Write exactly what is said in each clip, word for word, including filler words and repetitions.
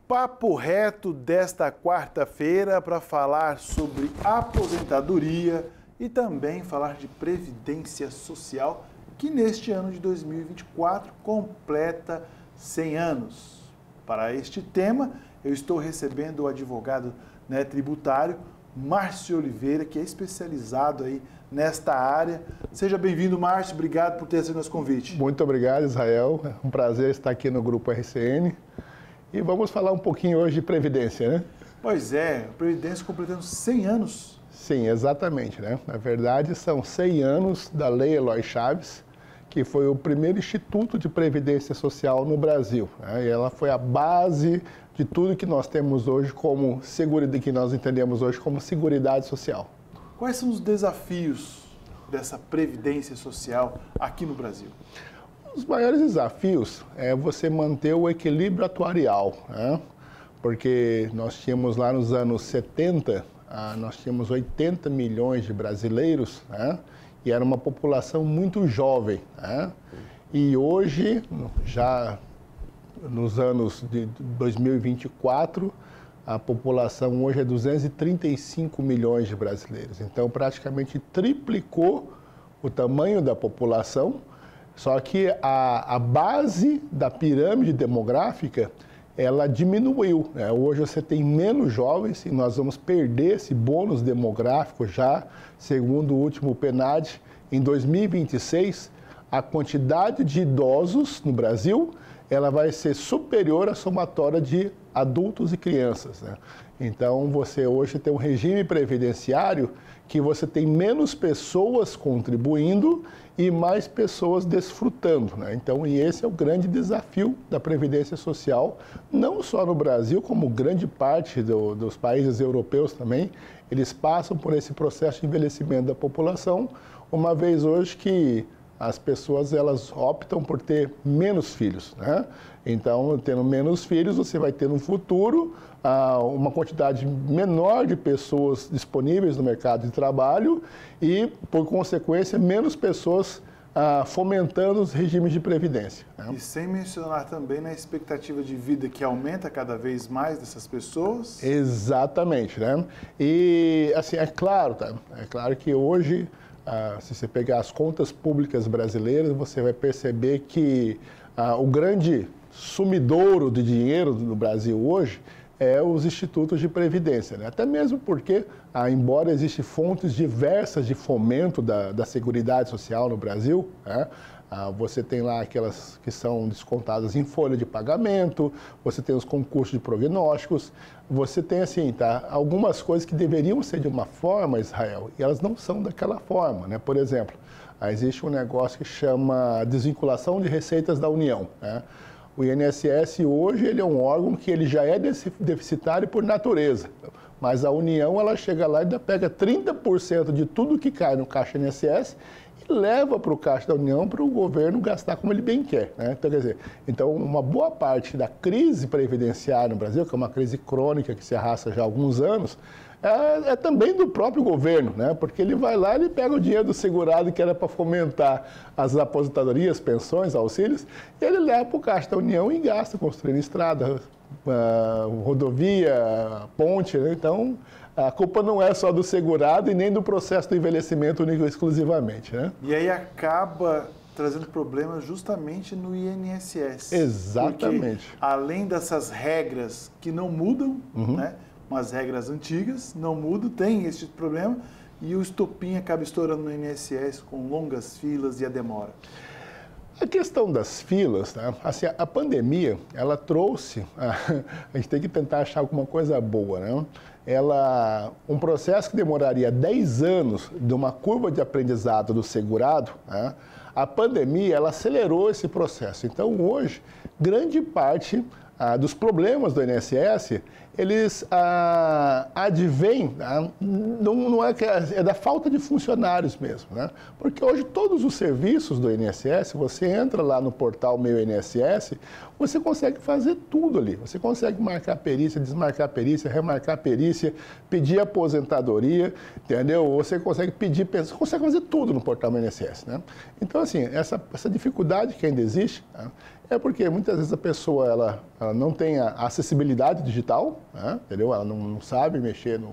papo reto desta quarta-feira para falar sobre aposentadoria e também falar de previdência social, que neste ano de dois mil e vinte e quatro completa cem anos. Para este tema, eu estou recebendo o advogado, né, tributário Márcio Oliveira, que é especializado aí nesta área. Seja bem-vindo, Márcio. Obrigado por ter aceito nosso convite. Muito obrigado, Israel. É um prazer estar aqui no Grupo R C N. E vamos falar um pouquinho hoje de Previdência, né? Pois é, a Previdência completando cem anos. Sim, exatamente, né? Na verdade, são cem anos da Lei Eloy Chaves, que foi o primeiro instituto de previdência social no Brasil, né? E ela foi a base de tudo que nós temos hoje como seguridade, que nós entendemos hoje como seguridade social. Quais são os desafios dessa previdência social aqui no Brasil? Os maiores desafios é você manter o equilíbrio atuarial, né? Porque nós tínhamos lá nos anos setenta, ah, nós tínhamos oitenta milhões de brasileiros, né? E era uma população muito jovem, né? E hoje, já nos anos de dois mil e vinte e quatro, a população hoje é duzentos e trinta e cinco milhões de brasileiros. Então, praticamente triplicou o tamanho da população. Só que a, a base da pirâmide demográfica, ela diminuiu, né? Hoje você tem menos jovens e nós vamos perder esse bônus demográfico já, segundo o último PNAD, em dois mil e vinte e seis, a quantidade de idosos no Brasil, ela vai ser superior à somatória de adultos e crianças, né? Então, você hoje tem um regime previdenciário que você tem menos pessoas contribuindo e mais pessoas desfrutando, né? Então, e esse é o grande desafio da Previdência Social, não só no Brasil, como grande parte do, dos países europeus também, eles passam por esse processo de envelhecimento da população, uma vez hoje que as pessoas elas optam por ter menos filhos, né? Então, tendo menos filhos, você vai ter no futuro ah, uma quantidade menor de pessoas disponíveis no mercado de trabalho e, por consequência, menos pessoas ah, fomentando os regimes de previdência, né? E sem mencionar também na expectativa de vida que aumenta cada vez mais dessas pessoas. Exatamente, né? E, assim, é claro, tá? É claro que hoje, ah, se você pegar as contas públicas brasileiras, você vai perceber que ah, o grande sumidouro de dinheiro no Brasil hoje é os institutos de previdência, né? Até mesmo porque, ah, embora existam fontes diversas de fomento da, da Seguridade Social no Brasil, né? Ah, você tem lá aquelas que são descontadas em folha de pagamento, você tem os concursos de prognósticos, você tem assim, tá, algumas coisas que deveriam ser de uma forma, Israel, e elas não são daquela forma, né? Por exemplo, ah, existe um negócio que chama desvinculação de receitas da União, né? O I N S S hoje ele é um órgão que ele já é deficitário por natureza, mas a União ela chega lá e ainda pega trinta por cento de tudo que cai no caixa I N S S e leva para o caixa da União para o governo gastar como ele bem quer, né? Então, quer dizer, então uma boa parte da crise previdenciária no Brasil, que é uma crise crônica que se arrasta já há alguns anos, É, é também do próprio governo, né? Porque ele vai lá e ele pega o dinheiro do segurado que era para fomentar as aposentadorias, pensões, auxílios, e ele leva para o caixa da União e gasta construindo estrada, uh, rodovia, ponte, né? Então, a culpa não é só do segurado e nem do processo do envelhecimento único exclusivamente, né? E aí acaba trazendo problemas justamente no I N S S. Exatamente. Porque, além dessas regras que não mudam, uhum. né? Umas regras antigas, não mudam, tem esse problema, e o estopim acaba estourando no I N S S com longas filas e a demora. A questão das filas, né? Assim, a pandemia, ela trouxe, a, a gente tem que tentar achar alguma coisa boa, né? Ela, um processo que demoraria dez anos de uma curva de aprendizado do segurado, né? A pandemia, ela acelerou esse processo. Então, hoje, grande parte ah, dos problemas do I N S S, eles ah, advêm, ah, não, não é, que é, é da falta de funcionários mesmo, né? Porque hoje todos os serviços do I N S S, você entra lá no portal Meu I N S S, você consegue fazer tudo ali. Você consegue marcar perícia, desmarcar perícia, remarcar perícia, pedir aposentadoria, entendeu? Você consegue pedir pensão, você consegue fazer tudo no portal Meu I N S S, né? Então, assim, essa, essa dificuldade que ainda existe, né? É porque muitas vezes a pessoa ela, ela não tem a acessibilidade digital, né? Entendeu? Ela não, não sabe mexer no,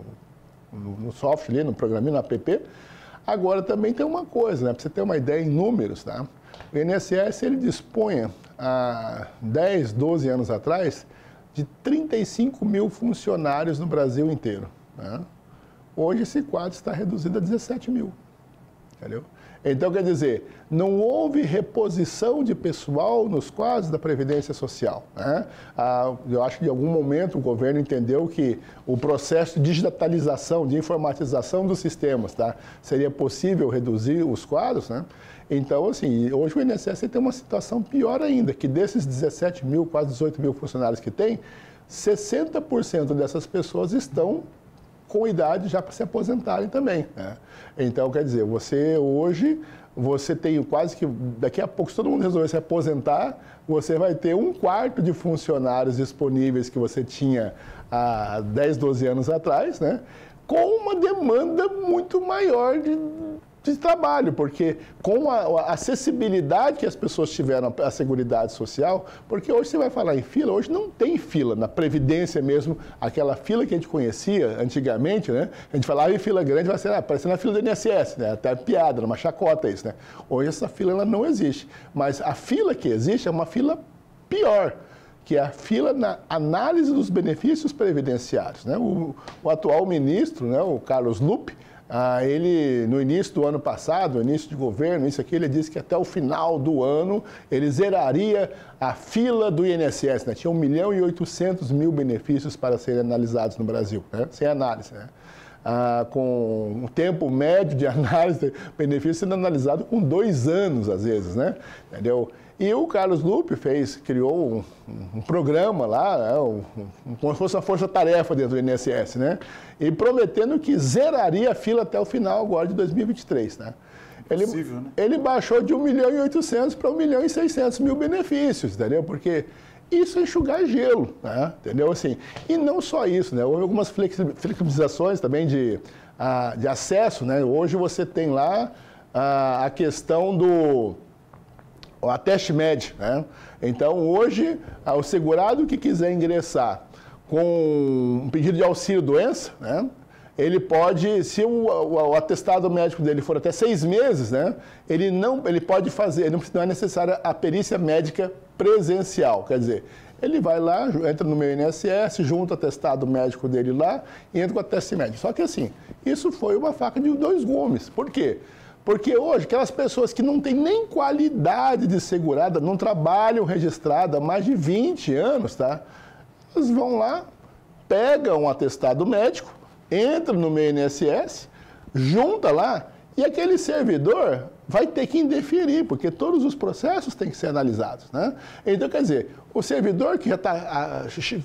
no, no, no software, ali, no programinho, no app. Agora também tem uma coisa, né? Para você ter uma ideia em números, tá? O I N S S ele dispunha há dez, doze anos atrás de trinta e cinco mil funcionários no Brasil inteiro, né? Hoje esse quadro está reduzido a dezessete mil, entendeu? Então, quer dizer, não houve reposição de pessoal nos quadros da Previdência Social, né? Ah, eu acho que em algum momento o governo entendeu que o processo de digitalização, de informatização dos sistemas, tá? Seria possível reduzir os quadros, né? Então, assim, hoje o I N S S tem uma situação pior ainda, que desses dezessete mil, quase dezoito mil funcionários que tem, sessenta por cento dessas pessoas estão com idade já para se aposentarem também, né? Então, quer dizer, você hoje, você tem quase que, daqui a pouco, se todo mundo resolver se aposentar, você vai ter um quarto de funcionários disponíveis que você tinha há dez, doze anos atrás, né? Com uma demanda muito maior de, de trabalho, porque com a, a acessibilidade que as pessoas tiveram à Seguridade Social, porque hoje você vai falar em fila, hoje não tem fila, na Previdência mesmo, aquela fila que a gente conhecia antigamente, né? A gente falava em fila grande, vai ser, ah, parecendo a fila do I N S S, né? Até piada, uma chacota isso, né? Hoje essa fila ela não existe, mas a fila que existe é uma fila pior, que é a fila na análise dos benefícios previdenciários, né? O, o atual ministro, né, o Carlos Lupe, Ah, ele, no início do ano passado, no início de governo, isso aqui, ele disse que até o final do ano ele zeraria a fila do I N S S, né? Tinha um milhão e oitocentos mil benefícios para serem analisados no Brasil, né? Sem análise, né? Ah, com um tempo médio de análise, benefício sendo analisado com dois anos, às vezes, né? Entendeu? E o Carlos Lupe fez, criou um, um programa lá, né, um, um, como se fosse uma força-tarefa dentro do I N S S, né? E prometendo que zeraria a fila até o final agora de dois mil e vinte e três, né? Ele, Possível, né? ele baixou de um milhão e oitocentos para um milhão e seiscentos mil benefícios, entendeu? Porque isso é enxugar gelo, né? Entendeu? Assim, e não só isso, né? Houve algumas flexibilizações também de, a, de acesso, né? Hoje você tem lá a, a questão do a teste médio, né? Então, hoje, o segurado que quiser ingressar com um pedido de auxílio-doença, né? Ele pode, se o, o, o atestado médico dele for até seis meses, né? Ele, não, ele pode fazer, não é necessária a perícia médica presencial, quer dizer, ele vai lá, entra no meu I N S S, junta o atestado médico dele lá e entra com o teste médico. Só que assim, isso foi uma faca de dois gumes. Por quê? Porque hoje, aquelas pessoas que não têm nem qualidade de segurada, não trabalham registrada há mais de vinte anos, tá? Eles vão lá, pegam um atestado médico, entram no meu I N S S, junta lá, e aquele servidor vai ter que indeferir, porque todos os processos têm que ser analisados, né? Então, quer dizer, o servidor que já está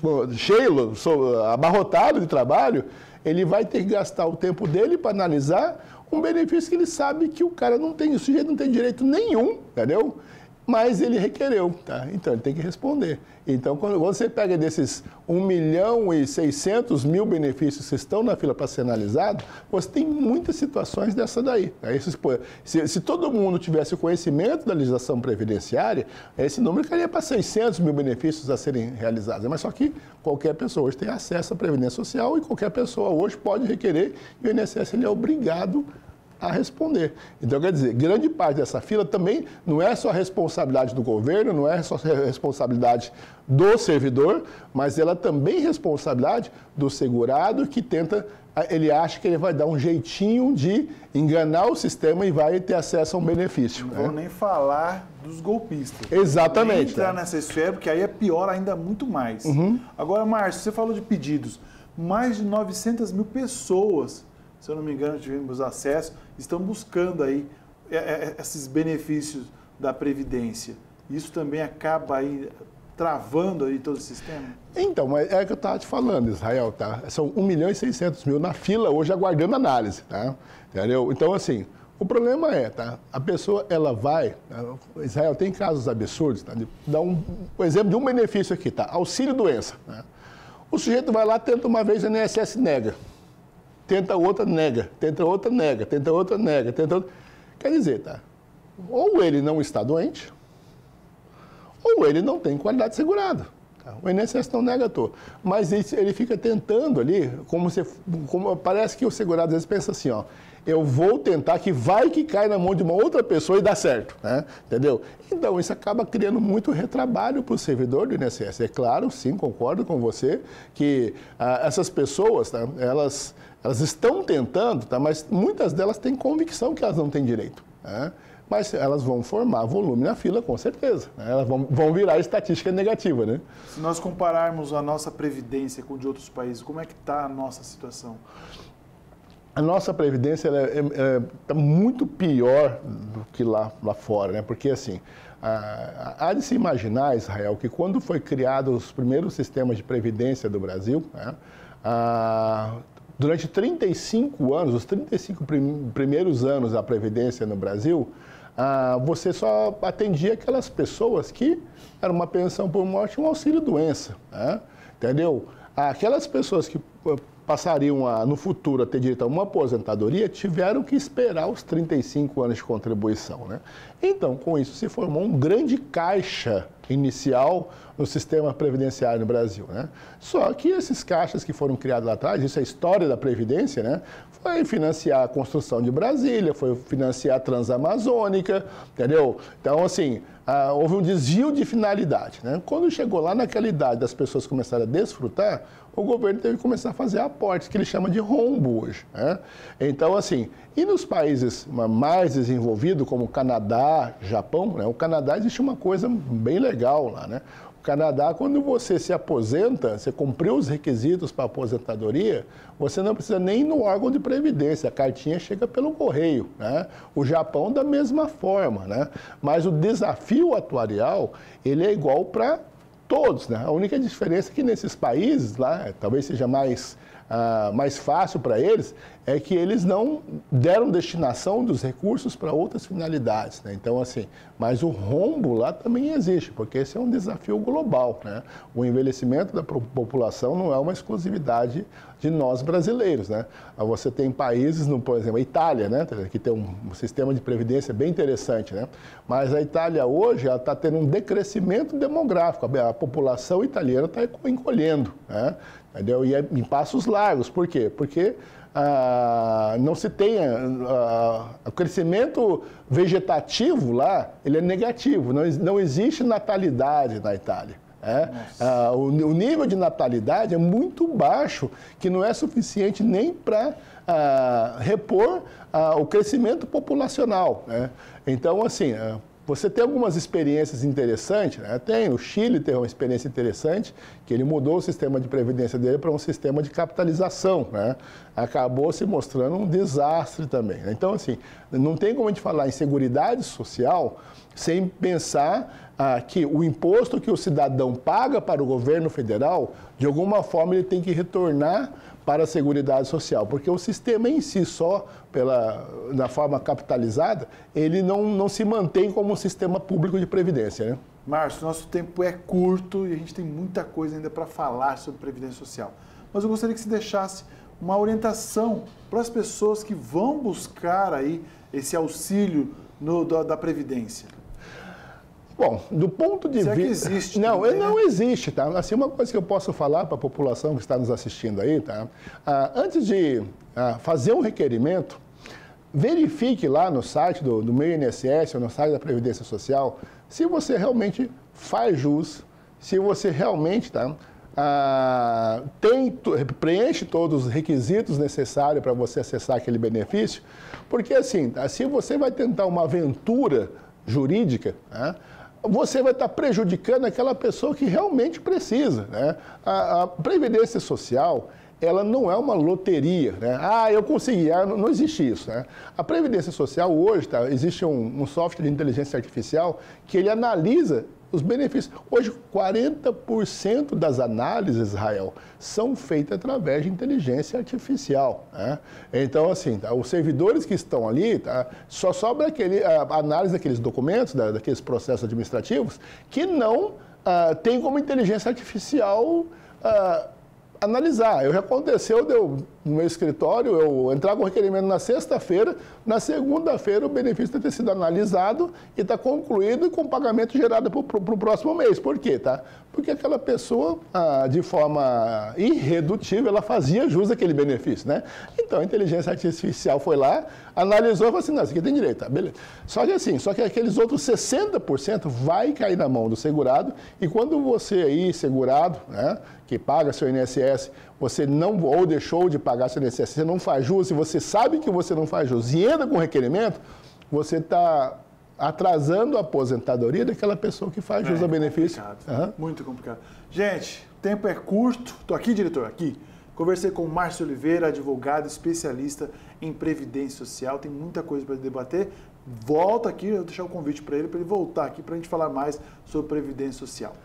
cheio, abarrotado de trabalho, ele vai ter que gastar o tempo dele para analisar um benefício que ele sabe que o cara não tem, o sujeito não tem direito nenhum, entendeu? Mas ele requereu, tá? Então ele tem que responder. Então, quando você pega desses um milhão e seiscentos mil benefícios que estão na fila para ser analisado, você tem muitas situações dessa daí. Tá? Se, se todo mundo tivesse conhecimento da legislação previdenciária, esse número cairia para seiscentos mil benefícios a serem realizados. Mas só que qualquer pessoa hoje tem acesso à Previdência Social e qualquer pessoa hoje pode requerer e o I N S S ele é obrigado a responder. Então, quer dizer, grande parte dessa fila também não é só responsabilidade do governo, não é só responsabilidade do servidor, mas ela também é responsabilidade do segurado que tenta, ele acha que ele vai dar um jeitinho de enganar o sistema e vai ter acesso a um benefício. Não né? vou nem falar dos golpistas. Exatamente. Nem entrar nessa esfera, porque aí é pior ainda muito mais. Uhum. Agora, Márcio, você falou de pedidos. Mais de novecentas mil pessoas, se eu não me engano, tivemos acesso, estão buscando aí esses benefícios da Previdência. Isso também acaba aí travando aí todo o sistema? Então, mas é o que eu estava te falando, Israel, tá? São um milhão e seiscentos mil na fila hoje aguardando análise, tá? Entendeu? Então, assim, o problema é, tá? A pessoa, ela vai... Tá? Israel, tem casos absurdos, tá? Dá um, um exemplo de um benefício aqui, tá? Auxílio-doença, né? O sujeito vai lá, tenta uma vez, o I N S S nega. Tenta outra, nega. Tenta outra, nega. Tenta outra, nega. Tenta outra... Quer dizer, tá? Ou ele não está doente, ou ele não tem qualidade segurada. O I N S S não nega a toa. Mas ele fica tentando ali, como se, como, parece que o segurado às vezes pensa assim, ó, eu vou tentar que vai que cai na mão de uma outra pessoa e dá certo, né? Entendeu? Então, isso acaba criando muito retrabalho para o servidor do I N S S. É claro, sim, concordo com você, que ah, essas pessoas, tá, elas, elas estão tentando, tá, mas muitas delas têm convicção que elas não têm direito, né? Mas elas vão formar volume na fila, com certeza, né? Elas vão, vão virar estatística negativa, né? Se nós compararmos a nossa previdência com de outros países, como é que está a nossa situação? A nossa previdência está é, é, tá muito pior do que lá, lá fora, né? Porque, assim, há de se imaginar, Israel, que quando foi criado os primeiros sistemas de previdência do Brasil, né, a, durante trinta e cinco anos, os trinta e cinco prim, primeiros anos da previdência no Brasil, ah, você só atendia aquelas pessoas que era uma pensão por morte e um auxílio-doença, né? Entendeu? Aquelas pessoas que passariam a, no futuro a ter direito a uma aposentadoria tiveram que esperar os trinta e cinco anos de contribuição, né? Então, com isso, se formou um grande caixa inicial no sistema previdenciário no Brasil, né? Só que esses caixas que foram criados lá atrás, isso é a história da Previdência, né? Foi financiar a construção de Brasília, foi financiar a Transamazônica, entendeu? Então, assim, ah, houve um desvio de finalidade, né? Quando chegou lá naquela idade das pessoas começaram a desfrutar, o governo teve que começar a fazer aportes, que ele chama de rombo hoje, né? Então, assim, e nos países mais desenvolvidos, como o Canadá, Japão, né? O Canadá existe uma coisa bem legal lá, né? O Canadá, quando você se aposenta, você cumpriu os requisitos para a aposentadoria, você não precisa nem ir no órgão de previdência, a cartinha chega pelo correio, né? O Japão da mesma forma, né? Mas o desafio atuarial, ele é igual para todos, né? A única diferença é que nesses países lá, talvez seja mais, ah, mais fácil para eles, é que eles não deram destinação dos recursos para outras finalidades, né? Então, assim, mas o rombo lá também existe, porque esse é um desafio global, né? O envelhecimento da população não é uma exclusividade de nós brasileiros, né? Você tem países, no, por exemplo, a Itália, né? Que tem um sistema de previdência bem interessante, né? Mas a Itália hoje está tendo um decrescimento demográfico, a população italiana está encolhendo, né? Entendeu? E é em passos largos, por quê? Porque Ah, não se tem, ah, o crescimento vegetativo lá, ele é negativo, não, não existe natalidade na Itália. É? Ah, o, o nível de natalidade é muito baixo, que não é suficiente nem para ah, repor ah, o crescimento populacional, né? Então, assim, ah, você tem algumas experiências interessantes, né? Tem, o Chile teve uma experiência interessante, que ele mudou o sistema de previdência dele para um sistema de capitalização, né? Acabou se mostrando um desastre também, né? Então, assim, não tem como a gente falar em seguridade social sem pensar ah, que o imposto que o cidadão paga para o governo federal, de alguma forma ele tem que retornar para a Seguridade Social, porque o sistema em si só, pela, na forma capitalizada, ele não, não se mantém como um sistema público de previdência, né? Márcio, nosso tempo é curto e a gente tem muita coisa ainda para falar sobre Previdência Social. Mas eu gostaria que você deixasse uma orientação para as pessoas que vão buscar aí esse auxílio no, da, da Previdência. Bom, do ponto de vista... que existe? Não, também, não né? existe, tá? Assim, uma coisa que eu posso falar para a população que está nos assistindo aí, tá? Ah, antes de ah, fazer um requerimento, verifique lá no site do, do meu I N S S ou no site da Previdência Social se você realmente faz jus, se você realmente, tá? Ah, tem, preenche todos os requisitos necessários para você acessar aquele benefício, porque assim, tá? Se você vai tentar uma aventura jurídica, né, você vai estar prejudicando aquela pessoa que realmente precisa, né? A, a Previdência Social, ela não é uma loteria, né? Ah, eu consegui, ah, não, não existe isso, né? A Previdência Social hoje, tá, existe um, um software de inteligência artificial que ele analisa os benefícios. Hoje, quarenta por cento das análises, Israel, são feitas através de inteligência artificial, né? Então, assim, tá, os servidores que estão ali, tá, só sobra aquele, a, a análise daqueles documentos, da, daqueles processos administrativos, que não ah, tem como inteligência artificial ah, analisar. Eu, já aconteceu de eu no meu escritório, eu entrar com o requerimento na sexta-feira, na segunda-feira o benefício tem que ter sido analisado e está concluído com pagamento gerado para o próximo mês. Por quê? Tá? Porque aquela pessoa, ah, de forma irredutível, ela fazia jus àquele benefício, né? Então a inteligência artificial foi lá, analisou e falou assim, não, isso aqui tem direito, tá? Beleza. Só que assim, só que aqueles outros sessenta por cento vai cair na mão do segurado e quando você aí, segurado, né, que paga seu I N S S, você não, ou deixou de pagar seu I N S S, você não faz jus, e você sabe que você não faz jus e entra com requerimento, você está atrasando a aposentadoria daquela pessoa que faz jus é, ao benefício. Complicado, uhum. Muito complicado. Gente, o tempo é curto. Estou aqui, diretor, aqui. Conversei com o Márcio Oliveira, advogado, especialista em Previdência Social. Tem muita coisa para debater. Volta aqui, eu vou deixar o convite para ele, para ele voltar aqui para a gente falar mais sobre Previdência Social.